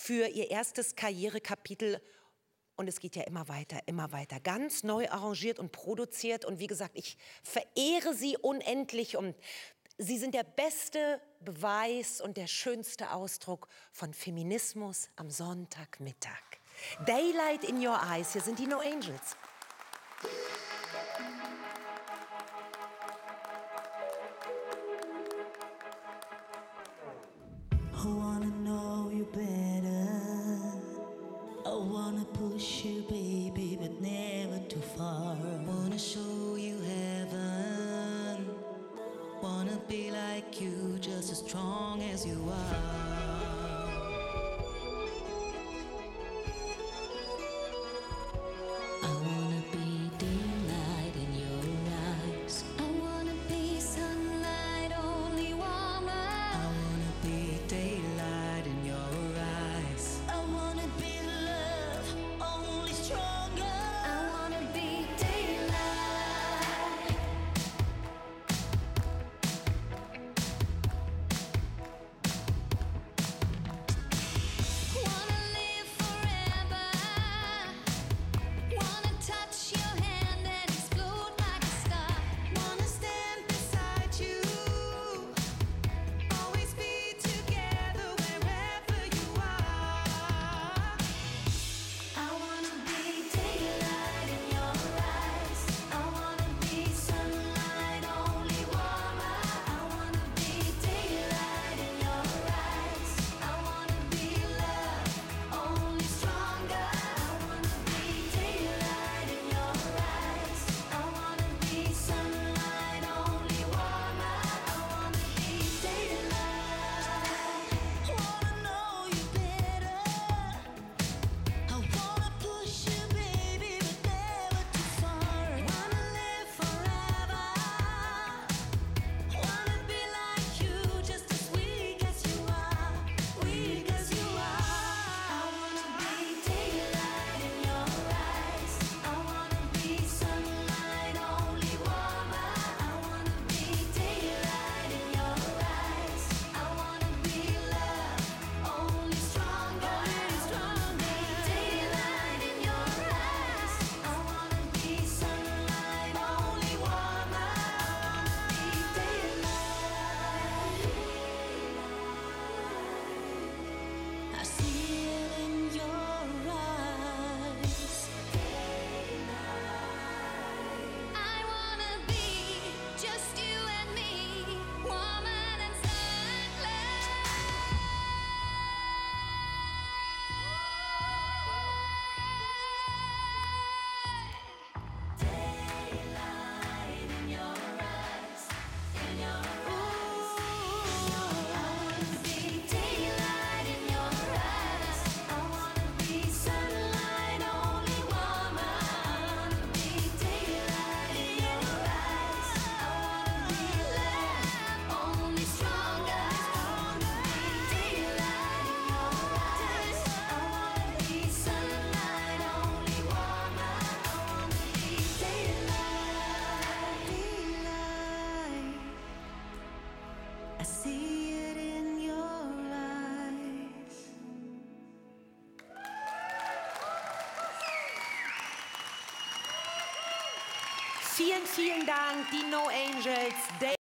für ihr erstes Karrierekapitel. Und es geht ja immer weiter, immer weiter. Ganz neu arrangiert und produziert. Und wie gesagt, ich verehre Sie unendlich. Und Sie sind der beste Beweis und der schönste Ausdruck von Feminismus am Sonntagmittag. Daylight in Your Eyes, hier sind die No Angels. I wanna know you better. I wanna push you, baby, but never too far. Wanna show you heaven. Wanna be like you, just as strong as you are. I wanna be daylight in your eyes. I wanna be sunlight, only warmer. I wanna be daylight in your eyes. I wanna be love, only stronger. I wanna be daylight. Wanna live forever. Wanna touch your hand and explode like a star. Wanna stand beside you. Always be together wherever you are. I wanna be daylight in your eyes. I wanna be sunlight, only warmer. I wanna be daylight in your eyes. I wanna be love, only stronger. I wanna be daylight in your eyes. I wanna be sunlight, only warmer. I wanna be daylight. Wanna know you better. I wanna push you, baby, but never too far. Wanna live forever. Wanna be like you, just as weak as you are, weak as you are. I wanna be daylight in your eyes. I wanna be sunlight, only warmer. I wanna be daylight in your eyes. I wanna be love, only stronger. Daylight in your eyes. I wanna be sunlight, only warmer. I wanna be daylight. I see it in your eyes. I wanna be just you and me, warmer than sunlight. Daylight in your eyes, in your eyes. I wanna be daylight in your eyes. I wanna be sunlight, only warmer. I wanna be daylight in your eyes. I wanna be love, only stronger. I wanna be daylight in your eyes. I wanna be sunlight, only warmer. I wanna be daylight. I see it in your eyes. Vielen, vielen Dank, die No Angels.